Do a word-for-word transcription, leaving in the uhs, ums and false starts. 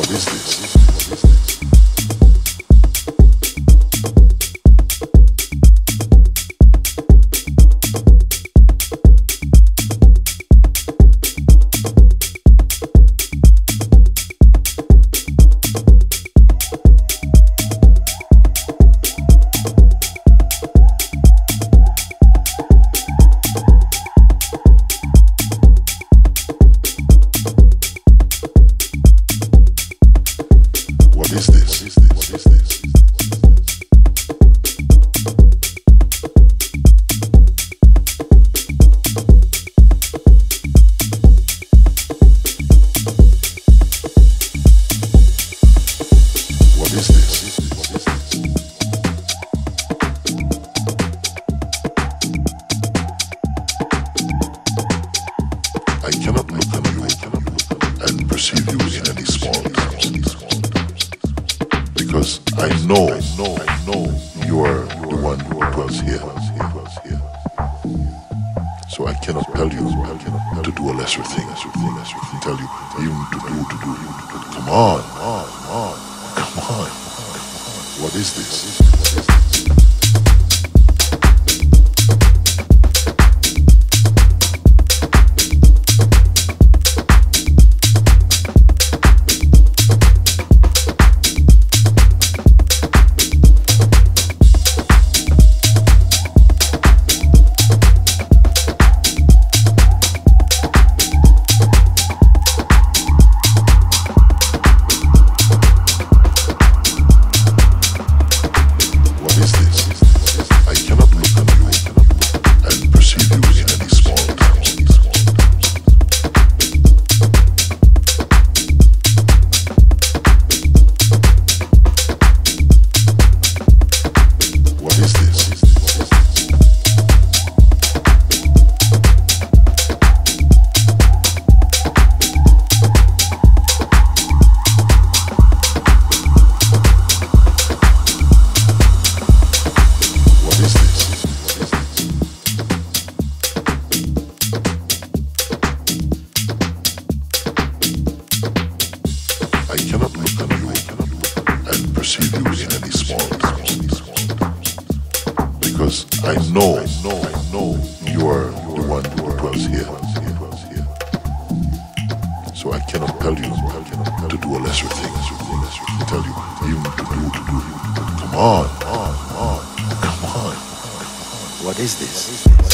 is this? What is this? What is this? What is this? I cannot look at you and perceive you in any small terms. Because I know, I know, I know you are the one who dwells here. So I cannot tell you to do a lesser thing. I tell you even to do, to do. Come on, come on. What is this? I cannot look at you and perceive you in any small terms. Because I know, I know, I know you are the one who dwells here. So I cannot tell you to do a lesser thing. I tell you even to do, to do. Come on, come on. What is this?